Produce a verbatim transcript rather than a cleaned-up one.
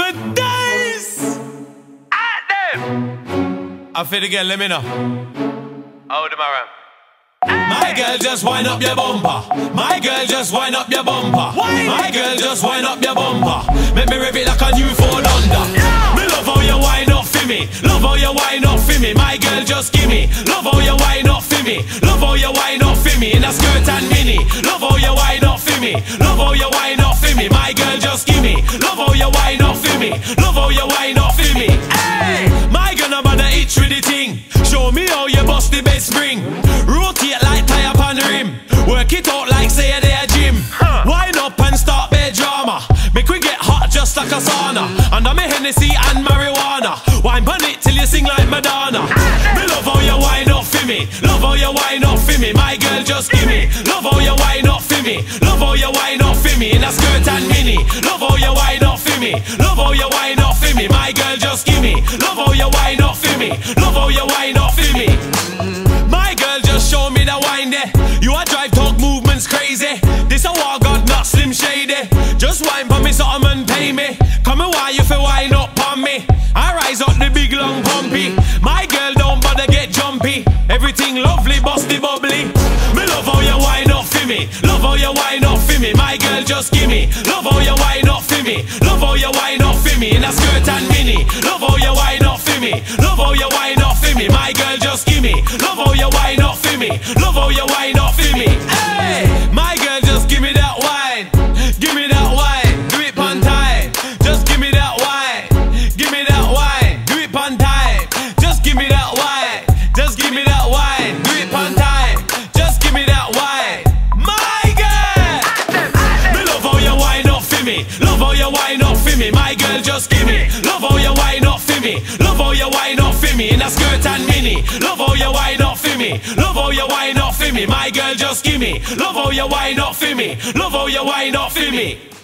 summer days. At them. I feel again, let me know. Hold them around. My girl, just wind up your bumper. My girl, just wind up your bumper. My girl, just wind up your bumper. Make me rev it like a new Ford Honda. Me love how you wind up for me. Love how you wind up for me. My girl, just give me. Love how you wind up for me. Love how you wind up for me. In a skirt and mini. Love how you wind up for me. Love how you wind up for me. My girl, just give me. Love how you wind up for me. Love how you wind up for me. Hey, my girl, no bother itch with the thing. Show me how you bust the best spring. Rotate like tire upon the rim. Work it out like say you're there gym. huh. Wind up and start bed drama. Make we get hot just like a sauna. Under me Hennessy and marijuana. Wine pon it till you sing like Madonna. Me love how you wind up for me. Love how you wind up for me. My girl, just give me. Love how you wind up for me. Love how you wind up for me. In a skirt and mini. Love how you wind up for me. Love how you wind up for me. My girl, just give me. Love how you wind up for me. Love how you wind up for me. My girl, just show me the wine there. You a drive talk movements crazy. This a war god, not Slim Shady. Just wine for me something and pay me. Come and why you feel wine up on me. I rise up the big long pumpy. My girl don't bother get jumpy. Everything lovely, busty bubbly. Me love how you wine up for me. Love how you wine up for me. My girl, just give me. Love how you wine up for me. Love how you wine up for me. In a skirt and mini. Love how you wine up for me. Love how you wine up for me. My girl, just give me. Love how you wine up for me. Love how you wine up for me. Hey, my girl, just give me that wine. Give me that wine. Do it on time. Just give me that wine. Give me that wine. Do it on time. Just give me that wine. Just give me that wine. Do it on time. Just give me that wine. My girl, me love how you wine up for me. Love how you wine up for me. My girl, just give me. Love how you wine up for me. Love how you wine up for me. In a skirt and mini. Love how you wine up for me. Love how you wine up for me. My girl, just give me. Love how you wine up for me. Love how you wine up for me.